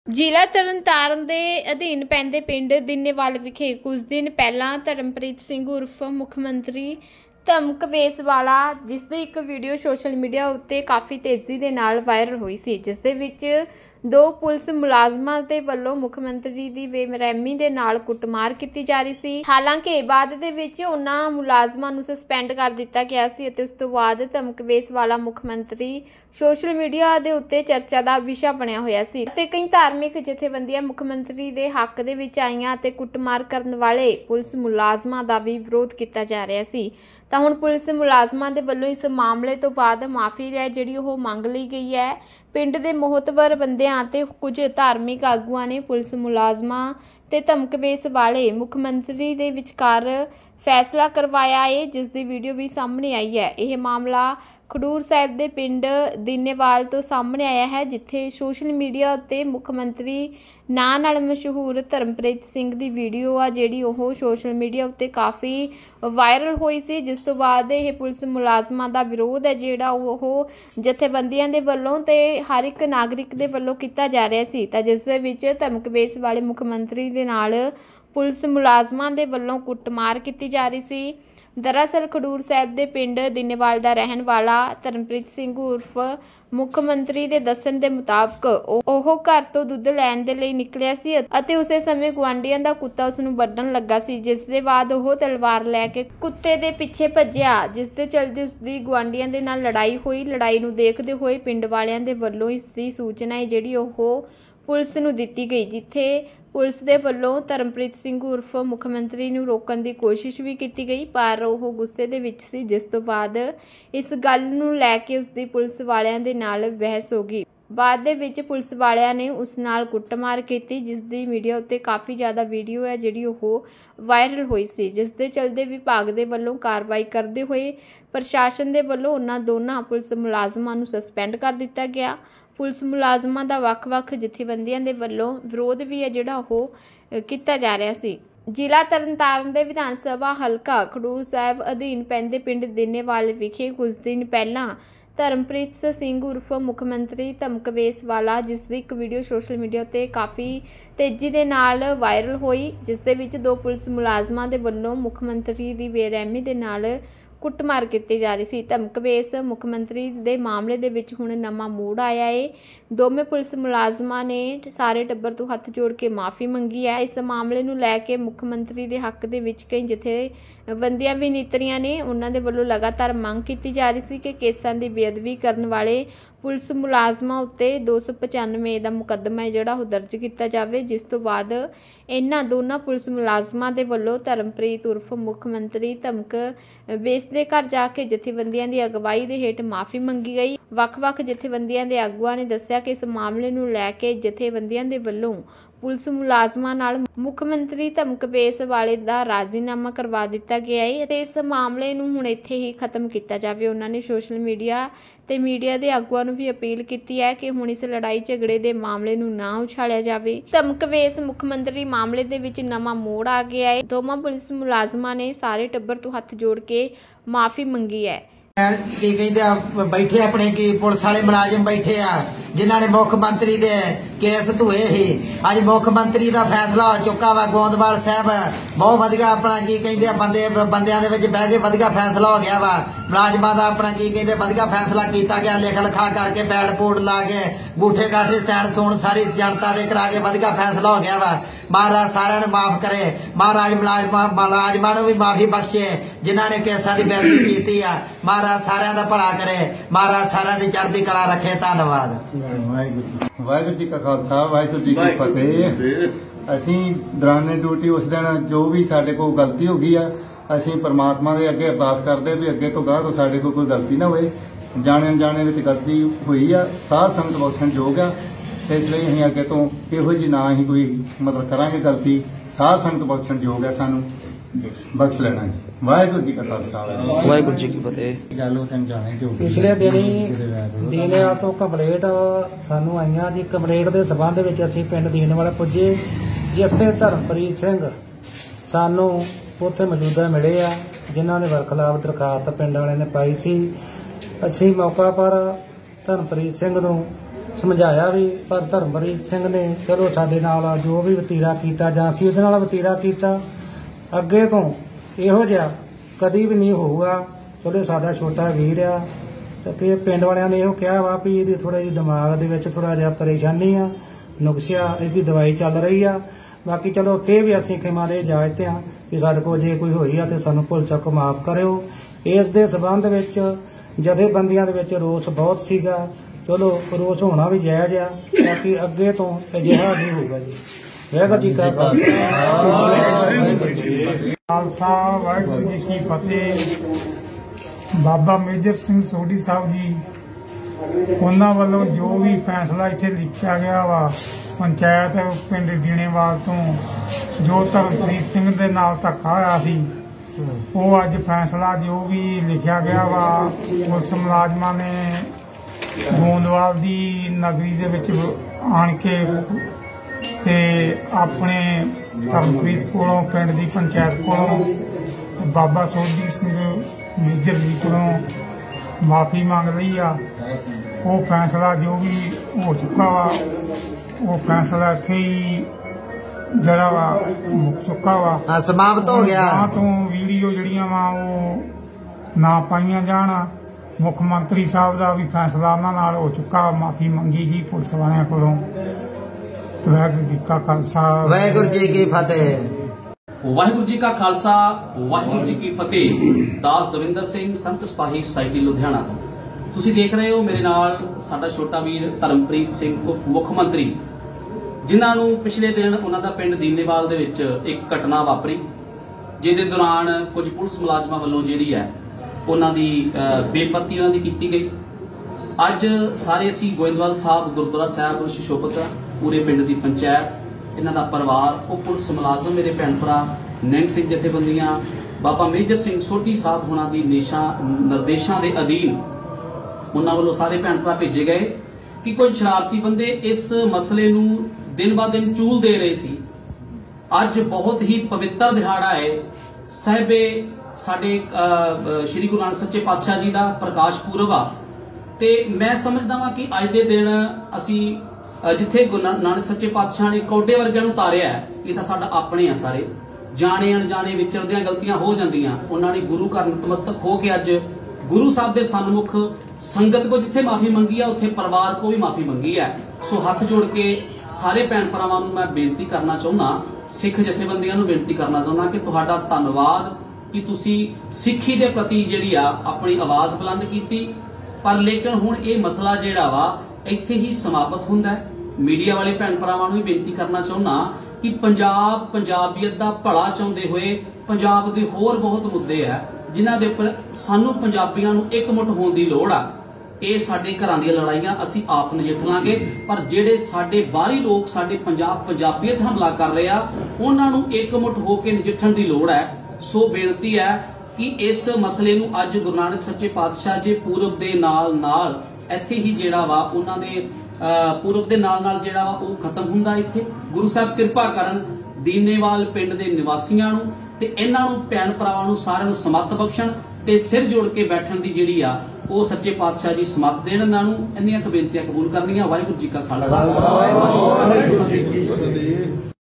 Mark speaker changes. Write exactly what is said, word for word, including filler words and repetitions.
Speaker 1: ਜ਼ਿਲ੍ਹਾ ਤਰਨਤਾਰਨ ਦੇ ਅਧੀਨ ਪੈਂਦੇ ਪਿੰਡ ਦਿਨੇਵਾਲ ਵਿਖੇ ਕੁਝ ਦਿਨ ਪਹਿਲਾਂ ਧਰਮਪ੍ਰੀਤ ਸਿੰਘ ਉਰਫ ਮੁੱਖ ਮੰਤਰੀ ਧਮਕ ਵੇਸਵਾਲਾ ਜਿਸ ਦੀ ਇੱਕ ਵੀਡੀਓ ਸੋਸ਼ਲ ਮੀਡੀਆ ਉੱਤੇ ਕਾਫੀ ਤੇਜ਼ੀ ਦੇ ਨਾਲ ਵਾਇਰਲ ਹੋਈ ਸੀ, ਜਿਸ ਦੇ ਵਿੱਚ ਦੋ ਪੁਲਿਸ ਮੁਲਾਜ਼ਮਾਂ ਦੇ ਵੱਲੋਂ ਮੁੱਖ ਮੰਤਰੀ ਦੀ ਬੇਰਹਿਮੀ ਦੇ ਨਾਲ ਕੁੱਟਮਾਰ ਕੀਤੀ ਜਾ ਰਹੀ ਸੀ। ਹਾਲਾਂਕਿ ਬਾਅਦ ਦੇ ਵਿੱਚ ਉਹਨਾਂ ਮੁਲਾਜ਼ਮਾਂ ਨੂੰ ਸਸਪੈਂਡ ਕਰ ਦਿੱਤਾ ਗਿਆ ਸੀ ਅਤੇ ਉਸ ਤੋਂ ਬਾਅਦ ਧਮਕ ਵੇਸਵਾਲਾ ਮੁੱਖ ਮੰਤਰੀ ਸੋਸ਼ਲ ਮੀਡੀਆ ਦੇ ਉੱਤੇ ਚਰਚਾ ਦਾ ਵਿਸ਼ਾ ਬਣਿਆ ਹੋਇਆ ਸੀ ਅਤੇ ਕਈ ਧਾਰਮਿਕ ਜਥੇਬੰਦੀਆਂ ਮੁੱਖ ਮੰਤਰੀ ਦੇ ਹੱਕ ਦੇ ਵਿੱਚ ਆਈਆਂ ਅਤੇ ਕੁੱਟਮਾਰ ਕਰਨ ਵਾਲੇ ਪੁਲਿਸ ਮੁਲਾਜ਼ਮਾਂ ਦਾ ਵੀ ਵਿਰੋਧ ਕੀਤਾ ਜਾ ਰਿਹਾ ਸੀ। ਤਾਂ ਹੁਣ ਪੁਲਿਸ ਮੁਲਾਜ਼ਮਾਂ ਦੇ ਵੱਲੋਂ ਇਸ ਮਾਮਲੇ ਤੋਂ ਬਾਅਦ ਮਾਫੀ ਹੈ ਜਿਹੜੀ ਉਹ ਮੰਗ ਲਈ ਗਈ ਹੈ। ਪਿੰਡ ਦੇ ਮੋਹਤਵਰ ਬੰਦਿਆਂ ਤੇ ਕੁਝ ਧਾਰਮਿਕ ਆਗੂਆਂ ਨੇ ਪੁਲਿਸ ਮੁਲਾਜ਼ਮਾਂ ਤੇ ਧਮਕ ਵੇਸਵਾਲੇ ਮੁੱਖ ਮੰਤਰੀ ਦੇ ਵਿਚਕਾਰ ਫੈਸਲਾ ਕਰਵਾਇਆ ਹੈ, ਜਿਸ ਦੀ ਵੀਡੀਓ ਵੀ ਸਾਹਮਣੇ ਆਈ ਹੈ। ਇਹ ਮਾਮਲਾ ਖਡੂਰ ਸਾਹਿਬ ਦੇ ਪਿੰਡ ਦਿਨੇਵਾਲ ਤੋਂ ਸਾਹਮਣੇ ਆਇਆ ਹੈ, ਜਿੱਥੇ ਸੋਸ਼ਲ ਮੀਡੀਆ ਉੱਤੇ ਮੁੱਖ ਮੰਤਰੀ ਨਾਂ ਨਾਲ ਮਸ਼ਹੂਰ ਧਰਮਪ੍ਰੀਤ ਸਿੰਘ ਦੀ ਵੀਡੀਓ ਆ ਜਿਹੜੀ ਉਹ ਸੋਸ਼ਲ ਮੀਡੀਆ ਉੱਤੇ ਕਾਫੀ ਵਾਇਰਲ ਹੋਈ ਸੀ, ਜਿਸ ਤੋਂ ਬਾਅਦ ਇਹ ਪੁਲਿਸ ਮੁਲਾਜ਼ਮਾਂ ਦਾ ਵਿਰੋਧ ਹੈ ਜਿਹੜਾ ਉਹ ਜਥੇਬੰਦੀਆਂ ਦੇ ਵੱਲੋਂ ਤੇ ਹਰ ਇੱਕ ਨਾਗਰਿਕ ਦੇ ਵੱਲੋਂ ਕੀਤਾ ਜਾ ਰਿਹਾ ਸੀ। ਤਾਂ ਜਿਸ ਦੇ ਵਿੱਚ ਧਮਕ ਵੇਸਵਾਲੇ ਮੁੱਖ ਮੰਤਰੀ ਦੇ ਨਾਲ ਪੁਲਿਸ ਮੁਲਾਜ਼ਮਾਂ ਦੇ ਵੱਲੋਂ ਕੁੱਟਮਾਰ ਕੀਤੀ ਜਾ ਰਹੀ ਸੀ। ਦਰਅਸਲ ਖਡੂਰ ਸਾਹਿਬ ਦੇ ਪਿੰਡ ਦਿਨੇਵਾਲ ਦਾ ਰਹਿਣ ਵਾਲਾ ਧਰਮਪ੍ਰੀਤ ਸਿੰਘ ਉਰਫ ਮੁੱਖ ਮੰਤਰੀ ਦੇ ਦੱਸਣ ਦੇ ਮੁਤਾਬਕ ਉਹ ਘਰ ਤੋਂ ਦੁੱਧ ਲੈਣ ਦੇ ਲਈ ਨਿਕਲਿਆ ਸੀ ਅਤੇ ਉਸੇ ਸਮੇਂ ਗੁਆਂਢੀਆਂ ਦਾ ਕੁੱਤਾ ਉਸ ਨੂੰ ਵੱਢਣ ਲੱਗਾ ਸੀ, ਜਿਸ ਦੇ ਬਾਅਦ ਉਹ ਤਲਵਾਰ ਲੈ ਕੇ ਕੁੱਤੇ ਦੇ ਪਿੱਛੇ ਭੱਜਿਆ, ਜਿਸ ਦੇ ਚਲਦੇ ਉਸ ਦੀ ਗੁਆਂਢੀਆਂ ਦੇ ਨਾਲ ਲੜਾਈ ਹੋਈ। ਲੜਾਈ ਨੂੰ ਦੇਖਦੇ ਹੋਏ ਪਿੰਡ ਵਾਲਿਆਂ ਦੇ ਵੱਲੋਂ ਇਸ ਦੀ ਸੂਚਨਾ ਹੈ ਜਿਹੜੀ ਉਹ ਪੁਲਿਸ ਨੂੰ ਦਿੱਤੀ ਗਈ, ਜਿੱਥੇ ਪੁਲਿਸ ਦੇ ਵੱਲੋਂ ਧਰਮਪ੍ਰੀਤ ਸਿੰਘ ਉਰਫ ਮੁੱਖ ਮੰਤਰੀ ਨੂੰ ਰੋਕਣ ਦੀ ਕੋਸ਼ਿਸ਼ ਵੀ ਕੀਤੀ ਗਈ, ਪਰ ਉਹ ਗੁੱਸੇ ਦੇ ਵਿੱਚ ਸੀ, ਜਿਸ ਤੋਂ ਬਾਅਦ ਇਸ ਗੱਲ ਨੂੰ ਲੈ ਕੇ ਉਸ ਦੀ ਪੁਲਿਸ ਵਾਲਿਆਂ ਦੇ ਨਾਲ ਬਹਿਸ ਹੋ ਗਈ। ਬਾਅਦ ਦੇ ਵਿੱਚ ਪੁਲਿਸ ਵਾਲਿਆਂ ਨੇ ਉਸ ਨਾਲ ਕੁੱਟਮਾਰ ਕੀਤੀ, ਜਿਸ ਦੀ ਮੀਡੀਆ ਉੱਤੇ ਕਾਫੀ ਜ਼ਿਆਦਾ ਵੀਡੀਓ ਹੈ ਜਿਹੜੀ ਉਹ ਵਾਇਰਲ ਹੋਈ ਸੀ, ਜਿਸ ਦੇ ਚਲਦੇ ਵਿਭਾਗ ਦੇ ਵੱਲੋਂ ਕਾਰਵਾਈ ਕਰਦੇ ਹੋਏ ਪ੍ਰਸ਼ਾਸਨ ਦੇ ਵੱਲੋਂ ਉਹਨਾਂ ਦੋਨਾਂ ਪੁਲਿਸ ਮੁਲਾਜ਼ਮਾਂ ਨੂੰ ਸਸਪੈਂਡ ਕਰ ਦਿੱਤਾ ਗਿਆ। ਪੁਲਿਸ ਮੁਲਾਜ਼ਮਾਂ ਦਾ ਵੱਖ-ਵੱਖ ਜਥੇਬੰਦੀਆਂ ਦੇ ਵੱਲੋਂ ਵਿਰੋਧ ਵੀ ਹੈ ਜਿਹੜਾ ਉਹ ਕੀਤਾ ਜਾ ਰਿਹਾ ਸੀ। ਜ਼ਿਲ੍ਹਾ ਤਰਨਤਾਰਨ ਦੇ ਵਿਧਾਨ ਸਭਾ ਹਲਕਾ ਖਡੂਰ ਸਾਹਿਬ ਅਧੀਨ ਪੈਂਦੇ ਪਿੰਡ ਦਿਨੇਵਾਲ ਵਿਖੇ ਕੁਝ ਦਿਨ ਪਹਿਲਾਂ ਧਰਮਪ੍ਰੀਤ ਸਿੰਘ ਉਰਫ ਮੁੱਖ ਮੰਤਰੀ ਧਮਕ ਵੇਸਵਾਲਾ ਜਿਸ ਦੀ ਇੱਕ ਵੀਡੀਓ ਸੋਸ਼ਲ ਮੀਡੀਆ ਉੱਤੇ ਕਾਫੀ ਤੇਜ਼ੀ ਦੇ ਨਾਲ ਵਾਇਰਲ ਹੋਈ, ਜਿਸ ਦੇ ਵਿੱਚ ਦੋ ਪੁਲਿਸ ਮੁਲਾਜ਼ਮਾਂ ਦੇ ਵੱਲੋਂ ਮੁੱਖ ਮੰਤਰੀ ਦੀ ਬੇਰਹਿਮੀ ਦੇ ਨਾਲ ਕੁੱਟਮਾਰ ਕੀਤੀ ਜਾ ਰਹੀ ਸੀ। ਧਮਕ ਵੇਸ ਮੁੱਖ ਮੰਤਰੀ ਦੇ ਮਾਮਲੇ ਦੇ ਵਿੱਚ ਹੁਣ ਨਵਾਂ ਮੋੜ ਆਇਆ ਹੈ। ਦੋਵੇਂ ਪੁਲਿਸ ਮੁਲਾਜ਼ਮਾਂ ਨੇ ਸਾਰੇ ਟੱਬਰ ਤੋਂ ਹੱਥ ਜੋੜ ਕੇ ਮਾਫੀ ਮੰਗੀ ਹੈ। ਇਸ ਮਾਮਲੇ ਨੂੰ ਲੈ ਕੇ ਮੁੱਖ ਮੰਤਰੀ ਦੇ ਹੱਕ ਦੇ ਵਿੱਚ ਕਈ ਜਥੇਬੰਦੀਆਂ ਵੀ ਨੀਤਰੀਆਂ ਨੇ ਉਹਨਾਂ ਦੇ ਵੱਲੋਂ ਲਗਾਤਾਰ ਮੰਗ ਕੀਤੀ ਜਾ ਰਹੀ ਸੀ ਕਿ ਕੇਸਾਂ ਦੀ ਬੇਅਦਬੀ ਕਰਨ ਵਾਲੇ ਪੁਲਿਸ ਮੁਲਾਜ਼ਮਾਂ ਉੱਤੇ ਦੋ ਸੌ ਪਚਾਨਵੇਂ ਦਾ ਮੁਕੱਦਮਾ ਹੈ ਜਿਹੜਾ ਉਹ ਦਰਜ ਕੀਤਾ ਜਾਵੇ, ਜਿਸ ਤੋਂ ਬਾਅਦ ਇਹਨਾਂ ਦੋਨਾਂ ਪੁਲਿਸ ਮੁਲਾਜ਼ਮਾਂ ਦੇ ਵੱਲੋਂ ਧਰਮਪ੍ਰੀਤ ਉਰਫ ਮੁੱਖ ਮੰਤਰੀ ਧਮਕ ਵੇਸ ਦੇ ਘਰ ਜਾ ਕੇ ਜਥੇਬੰਦੀਆਂ ਦੀ ਅਗਵਾਈ ਦੇ ਹੇਠ ਮਾਫੀ ਮੰਗੀ ਗਈ। ਵੱਖ-ਵੱਖ ਜਥੇਬੰਦੀਆਂ ਦੇ ਆਗੂਆਂ ਨੇ ਦੱਸਿਆ ਕਿ ਇਸ ਮਾਮਲੇ ਨੂੰ ਲੈ ਕੇ ਜਥੇਬੰਦੀਆਂ ਦੇ ਵੱਲੋਂ ਪੁਲਿਸ ਮੁਲਾਜ਼ਮਾਂ ਨਾਲ ਮੁੱਖ ਮੰਤਰੀ ਧਮਕ ਵੇਸਵਾਲੇ ਦਾ ਰਾਜ਼ੀਨਾਮਾ ਕਰਵਾ ਦਿੱਤਾ ਗਿਆ ਹੈ ਅਤੇ ਇਸ ਮਾਮਲੇ ਨੂੰ ਹੁਣ ਇੱਥੇ ਹੀ ਖਤਮ ਕੀਤਾ ਜਾਵੇ। ਉਹਨਾਂ ਨੇ ਸੋਸ਼ਲ ਮੀਡੀਆ ਤੇ ਮੀਡੀਆ ਦੇ ਆਗੂਆਂ ਨੂੰ ਵੀ ਅਪੀਲ ਕੀਤੀ ਹੈ ਕਿ ਹੁਣ ਇਸ ਲੜਾਈ ਝਗੜੇ ਦੇ ਮਾਮਲੇ ਨੂੰ ਨਾ ਉਛਾਲਿਆ ਜਾਵੇ। ਧਮਕ ਵੇਸ ਮੁੱਖ ਮੰਤਰੀ ਮਾਮਲੇ ਦੇ ਵਿੱਚ ਨਵਾਂ ਮੋੜ ਆ ਗਿਆ ਹੈ। ਦੋਵਾਂ ਪੁਲਿਸ ਮੁਲਾਜ਼ਮਾਂ ਨੇ ਸਾਰੇ ਟੱਬਰ ਤੋਂ ਹੱਥ ਜੋੜ ਕੇ ਮਾਫੀ ਮੰਗੀ ਹੈ।
Speaker 2: ਕੀ ਕਹਿੰਦੇ ਆ ਬੈਠੇ ਆਪਣੇ ਕੀ ਪੁਲਿਸ ਵਾਲੇ ਮੁਲਾਜ਼ਮ ਬੈਠੇ ਆ ਜਿਨ੍ਹਾਂ ਨੇ ਮੁੱਖ ਮੰਤਰੀ ਦੇ ਕੇਸ ਧੋਏ ਸੀ। ਅੱਜ ਮੁੱਖ ਮੰਤਰੀ ਦਾ ਫੈਸਲਾ ਹੋ ਚੁੱਕਾ ਵਾ। ਗੋਂਦਵਾਲ ਸਾਹਿਬ ਬਹੁਤ ਵਧੀਆ ਆਪਣਾ ਕੀ ਕਹਿੰਦੇ ਆ ਬੰਦੇ ਬੰਦਿਆਂ ਦੇ ਵਿੱਚ ਬਹਿ ਕੇ ਵਧੀਆ ਫੈਸਲਾ ਹੋ ਗਿਆ ਵਾ। ਮੁਲਾਜ਼ਮਾਂ ਦਾ ਆਪਣਾ ਕੀ ਕਹਿੰਦੇ ਵਧੀਆ ਫੈਸਲਾ ਕੀਤਾ ਗਿਆ, ਲਿਖ ਲਿਖਾ ਕਰਕੇ ਪੈਡ ਪੂਡ ਲਾ ਕੇ ਗੂਠੇ ਗਾਠੇ ਸੈਣ ਸੂਣ ਸਾਰੀ ਜਨਤਾ ਦੇ ਕਰਾ ਕੇ ਵਧੀਆ ਫੈਸਲਾ ਹੋ ਗਿਆ ਵਾ। ਮਹਾਰਾਜ ਸਾਰਿਆਂ ਨੂੰ ਮਾਫ ਕਰੇ, ਮਹਾਰਾਜ ਮੁਲਾਜ਼ਮਾਂ ਮੁਲਾਜ਼ਮਾਂ ਨੂੰ ਵੀ ਮਾਫੀ ਬਖਸ਼ੇ ਜਿਨ੍ਹਾਂ ਨੇ ਕੇਸਾਂ ਦੀ ਬੇਅਦਬੀ ਕੀਤੀ ਆ। ਮਹਾਰਾਜ ਸਾਰਿਆਂ ਦਾ ਭਲਾ ਕਰੇ, ਮਹਾਰਾਜ ਸਾਰਿਆਂ ਦੀ ਚੜ੍ਹਦੀ ਕਲਾ ਰੱਖੇ। ਧੰਨਵਾਦ।
Speaker 3: ਵਾਹਿਗੁਰੂ ਜੀ ਕਾ ਖਾਲਸਾ ਵਾਹਿਗੁਰੂ ਜੀ ਕੀ ਫਤਿਹ। ਅਸੀਂ ਦੌਰਾਨੇ ਡਿਊਟੀ ਉਸ ਦਿਨ ਜੋ ਵੀ ਸਾਡੇ ਕੋਲ ਗਲਤੀ ਹੋ ਗਈ ਆ, ਅਸੀਂ ਪਰਮਾਤਮਾ ਦੇ ਅੱਗੇ ਅਰਦਾਸ ਕਰਦੇ ਵੀ ਅੱਗੇ ਤੋਂ ਗਾਹ ਤੋਂ ਸਾਡੇ ਕੋਲ ਕੋਈ ਗਲਤੀ ਨਾ ਹੋਏ। ਜਾਣੇ ਅਣਜਾਣੇ ਵਿੱਚ ਗਲਤੀ ਹੋਈ ਆ, ਸਾਧ ਸੰਗਤ ਬਖਸ਼ਣ ਯੋਗ ਆ, ਇਸ ਲਈ ਅਸੀਂ ਅੱਗੇ ਤੋਂ ਇਹੋ ਜਿਹੀ ਨਾ ਹੀ ਕੋਈ ਮਤਲਬ ਕਰਾਂਗੇ ਗਲਤੀ। ਸਾਧ ਸੰਗਤ ਬਖਸ਼ਣ ਯੋਗ ਆ, ਸਾਨੂੰ ਬਖਸ਼ ਲੈਣਾ। ਵਾਹਿਗੁਰੂ ਜੀ ਕਾ ਖਾਲਸਾ
Speaker 4: ਵਾਹਿਗੁਰੂ ਜੀ ਕੀ ਫਤਿਹ।
Speaker 3: ਗੱਲ ਉਹ ਤੈਨੂੰ ਜਾਣੇ ਜੋ
Speaker 5: ਪਿਛਲੇ ਦਿਨੀ ਦੀਨੇਵਾਲ ਤੋਂ ਕੰਪਲੇਂਟ ਸਾਨੂੰ ਆਈਆਂ ਜੀ। ਕੰਪਲੇਂਟ ਦੇ ਸਬੰਧ ਵਿੱਚ ਅਸੀਂ ਪਿੰਡ ਦੀਨੇਵਾਲ ਪੁੱਜੇ, ਜਿੱਥੇ ਧਰਮਪ੍ਰੀਤ ਸਿੰਘ ਸਾਨੂੰ ਉੱਥੇ ਮੌਜੂਦਾ ਮਿਲੇ ਆ, ਜਿਨ੍ਹਾਂ ਦੇ ਵਰਖਲਾਫ ਦਰਖਾਸਤ ਪਿੰਡ ਵਾਲਿਆਂ ਨੇ ਪਾਈ ਸੀ। ਅਸੀਂ ਮੌਕਾ ਪਰ ਧਰਮਪ੍ਰੀਤ ਸਿੰਘ ਨੂੰ ਸਮਝਾਇਆ ਵੀ, ਪਰ ਧਰਮਪ੍ਰੀਤ ਸਿੰਘ ਨੇ ਚਲੋ ਸਾਡੇ ਨਾਲ ਜੋ ਵੀ ਵਤੀਰਾ ਕੀਤਾ ਜਾਂ ਅਸੀਂ ਉਹਦੇ ਨਾਲ ਵਤੀਰਾ ਕੀਤਾ, ਅੱਗੇ ਤੋਂ ਇਹੋ ਜਿਹਾ ਕਦੀ ਵੀ ਨਹੀਂ ਹੋਊਗਾ। ਚਲੋ ਸਾਡਾ ਛੋਟਾ ਵੀਰ ਆ, ਤੇ ਪਿੰਡ ਵਾਲਿਆਂ ਨੇ ਇਹੋ ਕਿਹਾ ਵਾ ਵੀ ਇਹਦੀ ਥੋੜਾ ਜਿਹੀ ਦਿਮਾਗ ਦੇ ਵਿੱਚ ਥੋੜਾ ਜਿਹਾ ਪਰੇਸ਼ਾਨੀ ਆ, ਨੁਕਸਿਆ, ਇਹਦੀ ਦਵਾਈ ਚੱਲ ਰਹੀ ਆ। ਬਾਕੀ ਚਲੋ ਉੱਥੇ ਵੀ ਅਸੀਂ ਖਿਮਾ ਦੇ ਇਜਾਜ਼ਤ ਆ ਕਿ ਸਾਡੇ ਕੋਲ ਜੇ ਕੋਈ ਹੋਈ ਆ ਤੇ ਸਾਨੂੰ ਭੁੱਲ ਚੁੱਕ ਮਾਫ ਕਰਿਓ। ਇਸ ਦੇ ਸਬੰਧ ਵਿੱਚ ਜਥੇਬੰਦੀਆਂ ਦੇ ਵਿੱਚ ਰੋਸ ਬਹੁਤ ਸੀਗਾ। ਚਲੋ ਰੋਸ ਹੋਣਾ ਵੀ ਜਾਇਜ਼ ਆ, ਬਾਕੀ ਅੱਗੇ ਤੋਂ ਅਜਿਹਾ ਨਹੀਂ ਹੋਊਗਾ ਜੀ। ਵਾਹਿਗੁਰੂ ਜੀ ਕਾ
Speaker 6: ਖਾਲਸਾ, ਵਾਹਿਗੁਰੂ ਜੀ ਕੀ ਫਤਿਹ। ਬਾਬਾ ਮੇਜਰ ਸਿੰਘ ਸੋਢੀ ਸਾਹਿਬ ਜੀ, ਉਹਨਾਂ ਵੱਲੋਂ ਜੋ ਵੀ ਫੈਸਲਾ ਇੱਥੇ ਲਿਖਿਆ ਗਿਆ ਵਾ ਪੰਚਾਇਤ ਪਿੰਡ ਡੀਣੇਵਾਲ ਤੋਂ, ਜੋ ਧਰਮਪ੍ਰੀਤ ਸਿੰਘ ਦੇ ਨਾਲ ਧੱਕਾ ਹੋਇਆ ਸੀ, ਉਹ ਅੱਜ ਫੈਸਲਾ ਜੋ ਵੀ ਲਿਖਿਆ ਗਿਆ ਵਾ ਪੁਲਿਸ ਮੁਲਾਜ਼ਮਾਂ ਨੇ ਗੋਂਦਵਾਲ ਦੀ ਨਗਰੀ ਦੇ ਵਿੱਚ ਆਣ ਕੇ ਤੇ ਆਪਣੇ ਧਰਮਪ੍ਰੀਤ ਕੋਲੋਂ, ਪਿੰਡ ਦੀ ਪੰਚਾਇਤ ਕੋਲੋਂ, ਬਾਬਾ ਸੋਢੀ ਸਿੰਘ ਮੇਜਰ ਜੀ ਕੋਲੋਂ ਮਾਫੀ ਮੰਗ ਲਈ ਆ। ਉਹ ਫੈਸਲਾ ਜੋ ਵੀ ਹੋ ਚੁੱਕਾ ਵਾ, ਉਹ ਫੈਸਲਾ ਇੱਥੇ ਹੀ ਜਿਹੜਾ ਵਾ ਮੁੱਕ ਚੁੱਕਾ ਵਾ,
Speaker 2: ਹਾਂ ਸਮਾਪਤ ਹੋ ਗਿਆ।
Speaker 6: ਨਾ ਤੋਂ ਵੀਡੀਓ ਜਿਹੜੀਆਂ ਵਾ ਉਹ ਨਾ ਪਾਈਆਂ ਜਾਣ। ਮੁੱਖ ਮੰਤਰੀ ਸਾਹਿਬ ਦਾ ਵੀ ਫੈਸਲਾ ਉਹਨਾਂ ਨਾਲ ਹੋ ਚੁੱਕਾ, ਮਾਫੀ ਮੰਗੀ ਗਈ ਪੁਲਿਸ ਵਾਲਿਆਂ ਕੋਲੋਂ। ਵਾਹਿਗੁਰੂ ਜੀ ਕਾ ਖਾਲਸਾ,
Speaker 2: ਵਾਹਿਗੁਰੂ ਜੀ ਕੀ ਫਤਿਹ।
Speaker 7: ਵਾਹਿਗੁਰੂ ਜੀ ਕਾ ਖਾਲਸਾ, ਵਾਹਿਗੁਰੂ ਜੀ ਕੀ ਫਤਿਹ। ਦਾਸ ਦਵਿੰਦਰ ਸਿੰਘ, ਸੰਤ ਸਿਪਾਹੀ ਸੁਸਾਇਟੀ ਲੁਧਿਆਣਾ ਤੋਂ ਤੁਸੀਂ ਦੇਖ ਰਹੇ ਹੋ ਮੇਰੇ ਨਾਲ ਸਾਡਾ ਛੋਟਾ ਵੀਰ ਧਰਮਪ੍ਰੀਤ ਸਿੰਘ ਉਪ ਮੁੱਖ ਮੰਤਰੀ, ਜਿਨ੍ਹਾਂ ਨੂੰ ਪਿਛਲੇ ਦਿਨ ਉਹਨਾਂ ਦਾ ਪਿੰਡ ਦੀਨੇਵਾਲ ਦੇ ਵਿੱਚ ਇੱਕ ਘਟਨਾ ਵਾਪਰੀ, ਜਿਹਦੇ ਦੌਰਾਨ ਕੁਝ ਪੁਲਿਸ ਮੁਲਾਜ਼ਮਾਂ ਵੱਲੋਂ ਜਿਹੜੀ ਹੈ ਉਹਨਾਂ ਦੀ ਬੇਪਤੀ ਉਹਨਾਂ ਦੀ ਕੀਤੀ ਗਈ। ਅੱਜ ਸਾਰੇ ਅਸੀਂ ਗੋਇੰਦਵਾਲ ਸਾਹਿਬ ਗੁਰਦੁਆਰਾ ਸਾਹਿਬ ਸ਼ਿਸ਼ੋਪਤ, ਪੂਰੇ ਪਿੰਡ ਦੀ ਪੰਚਾਇਤ, ਇਹਨਾਂ ਦਾ ਪਰਿਵਾਰ, ਉਹ ਪੁਲਿਸ ਮੁਲਾਜ਼ਮ, ਮੇਰੇ ਭੈਣ ਭਰਾ, ਨਿਹੰਗ ਸਿੰਘ ਜਥੇਬੰਦੀਆਂ, ਬਾਬਾ ਮੇਜਰ ਸਿੰਘ ਸੋਢੀ ਸਾਹਿਬ ਹੋਣਾ ਦੀ ਨਿਸ਼ਾ ਨਿਰਦੇਸ਼ਾਂ ਦੇ ਅਧੀਨ ਉਹਨਾਂ ਵੱਲੋਂ ਸਾਰੇ ਭੈਣ ਭਰਾ ਭੇਜੇ ਗਏ ਕਿ ਕੁਝ ਸ਼ਰਾਰਤੀ ਬੰਦੇ ਇਸ ਮਸਲੇ ਨੂੰ ਦਿਨ ਬਾ ਦਿਨ ਚੂਲ ਦੇ ਰਹੇ ਸੀ। ਅੱਜ ਬਹੁਤ ਹੀ ਪਵਿੱਤਰ ਦਿਹਾੜਾ ਹੈ, ਸਾਹਿਬੇ ਸਾਡੇ ਸ਼੍ਰੀ ਗੁਰੂ ਨਾਨਕ ਸੱਚੇ ਪਾਤਸ਼ਾਹ ਜੀ ਦਾ ਪ੍ਰਕਾਸ਼ ਪੁਰਬ ਆ, ਤੇ ਮੈਂ ਸਮਝਦਾ ਵਾਂ ਕਿ ਅੱਜ ਦੇ ਦਿਨ ਅਸੀਂ ਜਿੱਥੇ ਗੁਰੂ ਨਾਨਕ ਸੱਚੇ ਪਾਤਸ਼ਾਹ ਨੇ ਕੋਡੇ ਵਰਗਿਆਂ ਨੂੰ ਉਤਾਰਿਆ, ਇਹ ਤਾਂ ਸਾਡਾ ਆਪਣੇ ਆ ਸਾਰੇ, ਜਾਣੇ ਅਣਜਾਣੇ ਵਿਚਰਦਿਆਂ ਗਲਤੀਆਂ ਹੋ ਜਾਂਦੀਆਂ। ਉਹਨਾਂ ਨੇ ਗੁਰੂ ਘਰ ਨਤਮਸਤਕ ਹੋ ਕੇ ਅੱਜ ਗੁਰੂ ਸਾਹਿਬ ਦੇ ਸਨਮੁਖ ਸੰਗਤ ਕੋ ਜਿੱਥੇ ਮਾਫੀ ਮੰਗੀ ਆ, ਉੱਥੇ ਪਰਿਵਾਰ ਕੋ ਵੀ ਮਾਫੀ ਮੰਗੀ ਹੈ। ਸੋ ਹੱਥ ਜੋੜ ਕੇ ਸਾਰੇ ਭੈਣ ਭਰਾਵਾਂ ਨੂੰ ਮੈਂ ਬੇਨਤੀ ਕਰਨਾ ਚਾਹੁੰਦਾ, ਸਿੱਖ ਜਥੇਬੰਦੀਆਂ ਨੂੰ ਬੇਨਤੀ ਕਰਨਾ ਚਾਹੁੰਦਾ ਕਿ ਤੁਹਾਡਾ ਧੰਨਵਾਦ ਕਿ ਤੁਸੀਂ ਸਿੱਖੀ ਦੇ ਪ੍ਰਤੀ ਜਿਹੜੀ ਆ ਆਪਣੀ ਆਵਾਜ਼ ਬੁਲੰਦ ਕੀਤੀ। ਪਰ ਲੇਕਿਨ ਹੁਣ ਇਹ ਮਸਲਾ ਜਿਹੜਾ ਵਾ ਇੱਥੇ ਹੀ ਸਮਾਪਤ ਹੁੰਦਾ ਹੈ। ਮੀਡੀਆ ਵਾਲੇ ਭੈਣ ਭਰਾਵਾਂ ਨੂੰ ਵੀ ਬੇਨਤੀ ਕਰਨਾ ਚਾਹੁੰਦਾ ਕਿ ਪੰਜਾਬ ਪੰਜਾਬੀਅਤ ਦਾ ਭਲਾ ਚਾਹੁੰਦੇ ਹੋਏ ਪੰਜਾਬ ਦੇ ਹੋਰ ਬਹੁਤ ਮੁੱਦੇ ਆ ਜਿਨ੍ਹਾਂ ਦੇ ਉੱਪਰ ਸਾਨੂੰ ਪੰਜਾਬੀਆਂ ਨੂੰ ਇਕਮੁੱਠ ਹੋਣ ਦੀ ਲੋੜ ਆ। ਇਹ ਸਾਡੇ ਘਰਾਂ ਦੀਆਂ ਲੜਾਈਆਂ ਅਸੀਂ ਆਪ ਨਜਿੱਠ ਲਾਂਗੇ, ਪਰ ਜਿਹੜੇ ਸਾਡੇ ਬਾਹਰੀ ਲੋਕ ਸਾਡੇ ਪੰਜਾਬ ਪੰਜਾਬੀਅਤ ਹਮਲਾ ਕਰ ਰਹੇ ਆ, ਉਹਨਾਂ ਨੂੰ ਇਕਮੁੱਠ ਹੋ ਕੇ ਨਜਿੱਠਣ ਦੀ ਲੋੜ ਹੈ। ਸੋ ਬੇਨਤੀ ਹੈ ਕਿ ਇਸ ਮਸਲੇ ਨੂੰ ਅੱਜ ਗੁਰੂ ਨਾਨਕ ਸੱਚੇ ਪਾਤਸ਼ਾਹ ਜੀ ਪੂਰਬ ਦੇ ਨਾਲ ਨਾਲ ਇੱਥੇ ਹੀ ਜਿਹੜਾ ਵਾ ਉਹਨਾਂ ਦੇ ਪੂਰਬ ਦੇ ਨਾਲ ਨਾਲ ਜਿਹੜਾ ਵਾ ਉਹ ਖਤਮ ਹੁੰਦਾ। ਇੱਥੇ ਗੁਰੂ ਸਾਹਿਬ ਕਿਰਪਾ ਕਰਨ ਦੀਨੇਵਾਲ ਪਿੰਡ ਦੇ ਨਿਵਾਸੀਆਂ ਨੂੰ ਤੇ ਇਹਨਾਂ ਨੂੰ ਭੈਣ ਭਰਾਵਾਂ ਨੂੰ ਸਾਰਿਆਂ ਨੂੰ ਸਮੱਤ ਬਖਸ਼ਣ ਤੇ ਸਿਰ ਜੋੜ ਕੇ ਬੈਠਣ ਦੀ ਜਿਹੜੀ ਆ ਉਹ ਸੱਚੇ ਪਾਤਸ਼ਾਹ ਜੀ ਸਮੱਤ ਦੇਣ ਇਹਨਾਂ ਨੂੰ। ਇੰਨੀਆਂ ਕੁ ਬੇਨਤੀਆਂ ਕਬੂਲ ਕਰਨੀਆਂ। ਵਾਹਿਗੁਰੂ ਜੀ ਕਾ ਖਾਲਸਾ, ਵਾਹਿਗੁਰੂ ਜੀ ਕੀ ਫਤਿਹ।